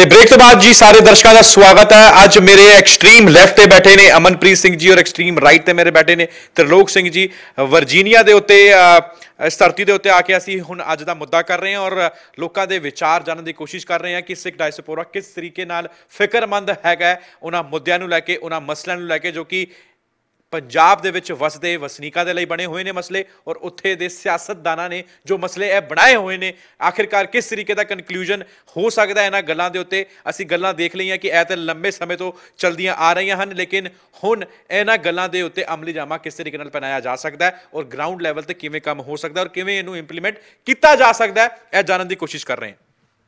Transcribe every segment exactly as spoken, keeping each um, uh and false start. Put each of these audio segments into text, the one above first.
ਤੇ ब्रेक तो बाद जी सारे दर्शकों का स्वागत है। अज मेरे एक्सट्रीम लैफ्ट ते बैठे ने अमनप्रीत सिंह जी और एक्सट्रीम राइट ते मेरे बैठे ने त्रिलोक सिंह जी। वर्जीनिया के उत्ते इस धरती के उत्ते आके असीं हुण अज दा मुद्दा कर रहे हैं और लोगों के विचार जानने की कोशिश कर रहे हैं कि सिख डायस्पोरा किस तरीके नाल फिक्रमंद हैगा उन्हां मुद्दिआं नूं लैके उन्हां मसलिआं नूं लैके जो कि पंजाब दे विच वसदे वसनीकां दे लई बने हुए ने मसले और उत्थे दे सियासतदानां ने जो मसले ए बनाए हुए ने आखिरकार किस तरीके का कनक्लूजन हो सकता है इन्हां गल्लां दे उत्ते। असीं गल्लां देख लईआं कि ए ते लंबे समय तो चलदियां आ रहीआं हन, लेकिन हुण इन्हां गल्लां दे उत्ते अमली जामा किस तरीके नाल पहनाया जा सकता है और ग्राउंड लैवल ते किवें काम हो सकता है और किवें इहनूं इंप्लीमेंट कीता जा सकता है, यह जानने की कोशिश कर रहे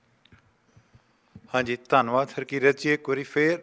हैं। हाँ जी, धन्नवाद हरकीरत जी। एक बारी फिर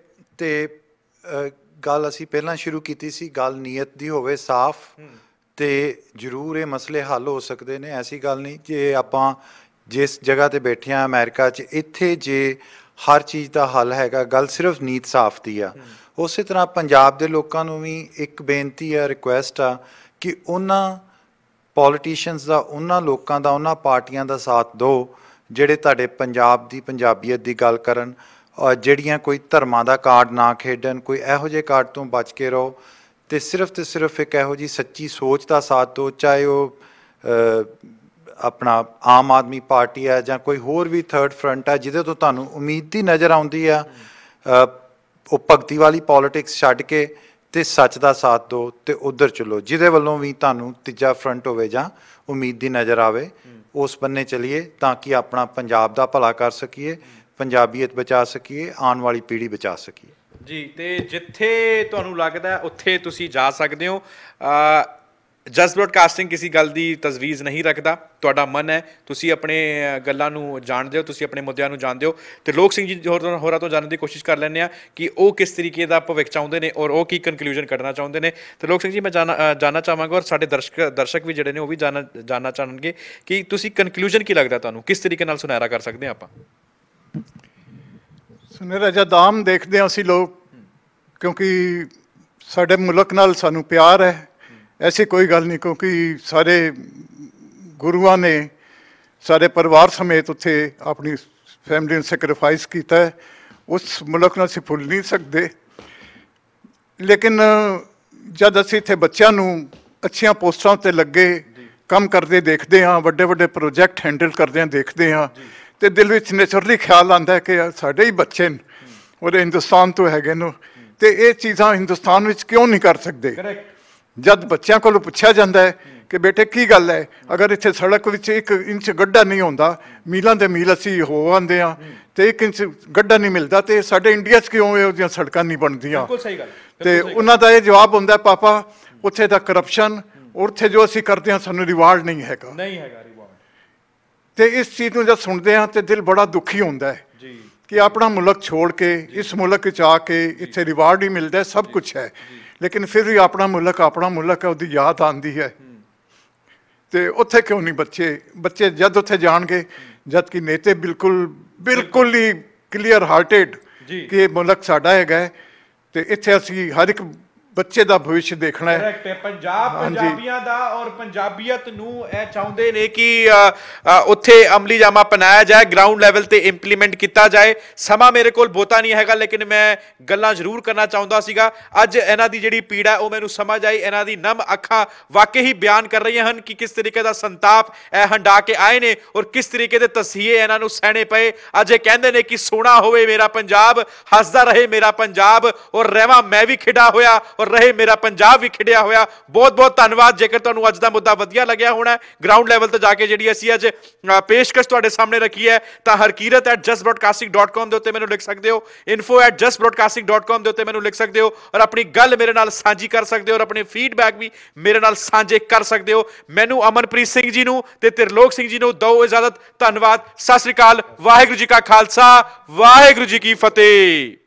तो गल असी पहला शुरू की सी, गल नीयत की होवे साफ तो जरूर ये मसले हल हो सकते हैं। ऐसी गल नहीं जे आपां जिस जगह ते बैठे हैं अमेरिका च, इत्थे जे हर चीज़ का हल हैगा, गल सिर्फ नीयत साफ की आ। उस तरह पंजाब के लोगों को भी एक बेनती आ, रिक्वेस्ट आ कि उन्हां पॉलिटिशियंस का, उन्हां लोगों का, उन्हां पार्टियां का साथ दो जिहड़े तुहाडे पंजाब की पंजाबीयत की गल करन और ਜਿਹੜੀਆਂ कोई धर्मां का कार्ड ना खेडन, कोई इहो ਜਿਹੇ कार्ड तो बच के रहो तो सिर्फ तो सिर्फ एक इहो जी सच्ची सोच का साथ दो, चाहे वो अपना आम आदमी पार्टी है ਜਾਂ कोई होर भी थर्ड फ्रंट है जिहदे तो तुहानूं उम्मीद ही नज़र आउंदी आ। वो भगती वाली पॉलिटिक्स छड्ड के ते सच का साथ दो तो उधर चलो, जिहदे वल्लों भी तुहानूं तीजा फ्रंट होवे जां उम्मीद दी नज़र आवे, उस बन्ने चलीए ताकि अपना पंजाब का भला कर सकीए, पंजाबीयत बचा सकीए, आने वाली पीढ़ी बचा सकीए जी। तो जिथे तुहानूं लगदा उत्थे तुसीं जा सकदे हो। जस्ट ब्रॉडकास्टिंग किसी गल की तजवीज़ नहीं रखता, तुहाडा मन है, तुसीं अपने गल्लां नूं जाणदे हो, तुसीं अपने मुद्दिआं नूं जाणदे हो। त्रिलोक सिंह जी होर होरां तो जानने की कोशिश कर लैंदे आ कि वो किस तरीके का भविख चाहुंदे ने और वो की कनक्लूजन कढ़ना चाहुंदे ने। त्रिलोक सिंह जी, मैं जाना जानना चाहांगा और साडे दर्शक दर्शक भी जिहड़े ने वो भी जानना जानना चाहणगे कि तुसीं कनक्लूजन की लगदा तुहानूं किस तरीके नाल सुनहरा कर सकदे आं आपां। सुनहरा जद आम देखते हैं असी लोग, क्योंकि साढ़े मुल्क नाल सानू प्यार है, ऐसी कोई गल नहीं, क्योंकि सारे गुरुआं ने सारे परिवार समेत उत्थे अपनी फैमिली ने सैक्रीफाइस किया है। उस मुल्क नूं असीं भुल नहीं सकते, लेकिन जद असीं इत्थे बच्चों नूं अच्छियां पोस्टां ते लगे काम करते देखते हैं, वड्डे वड्डे प्रोजैक्ट हैंडल करदे देखते हैं, तो दिल में नेचुरली ख्याल आता है कि साढ़े ही बच्चे न और हिंदुस्तान तो है न, तो ये चीज़ा हिंदुस्तान में क्यों नहीं कर सकते। जब बच्चों को पूछा जाता है कि बेटे की गल है, अगर इतने सड़क में एक इंच गड्ढा नहीं होता, मीलों के मील असी हो आते हैं तो एक इंच गड्ढा नहीं मिलता, तो साढ़े इंडिया क्यों ये सड़क नहीं बनदियां। तो उन्होंने ये जवाब होंगे, पापा उत्थे दा करप्शन और उत्थे जो असी करते हैं सानू रिवार्ड नहीं है नहीं है। तो इस चीज़ को जब सुनते हैं तो दिल बड़ा दुखी होता है कि अपना मुल्क छोड़ के इस मुल्क आके इतने रिवार्ड ही मिलता है, सब कुछ है, लेकिन फिर भी अपना मुल्क अपना मुल्क है, उसकी याद आती है। तो उत्थे क्यों नहीं बच्चे बच्चे जब उत्थे जाणगे, जद कि नेते बिल्कुल बिल्कुल ही क्लीयर हार्टेड कि ये मुल्क साडा है, तो इत्थे असी हर एक बच्चे का भविष्य देखना है। पंजाब पंजाबियों का और पंजाबीयत नूं ए चाहुंदे ने कि उत्थे अमली जामा पहनाया जाए, ग्राउंड लैवल ते इंप्लीमेंट किया जाए। समा मेरे कोल बहुता नहीं हैगा, लेकिन मैं गल्लां जरूर करना चाहुंदा सीगा। अज इन्हां दी जिहड़ी पीड़ा वो मैनूं समझ आई, इन्हां दी नम अखां वाकई ही बयान कर रही हैं कि किस तरीके का संताप ए हंडा के आए ने और किस तरीके के तसीहे इन्हां नूं सहने पए। अज कहंदे ने कि सोना होवे मेरा पंजाब, हसदा रहे मेरा पंजाब और रहवा मैं भी खिड़ा होया और रहे मेरा पंजाब भी खिड़िया होया। बहुत बहुत धन्यवाद। जेकर तुहानूं अज दा मुद्दा वधिया लग्या होना ग्राउंड लैवल ते जाके जिहड़ी असीं अज पेशकश तुहाडे सामने रखी है, तां Harkirat at just broadcasting dot com दे उत्ते मैनूं लिख सकदे हो, info at just broadcasting dot com दे उत्ते मैनूं लिख सकदे हो और अपनी गल मेरे नाल साझी कर सकदे हो और अपने फीडबैक भी मेरे नाल साझे कर सकदे हो। मैनूं अमनप्रीत सिंह जी नूं ते त्रिलोक सिंह जी नूं दो इजाजत। धन्यवाद। सत श्री अकाल। वाहिगुरू जी का खालसा, वाहिगुरू जी की फतेह।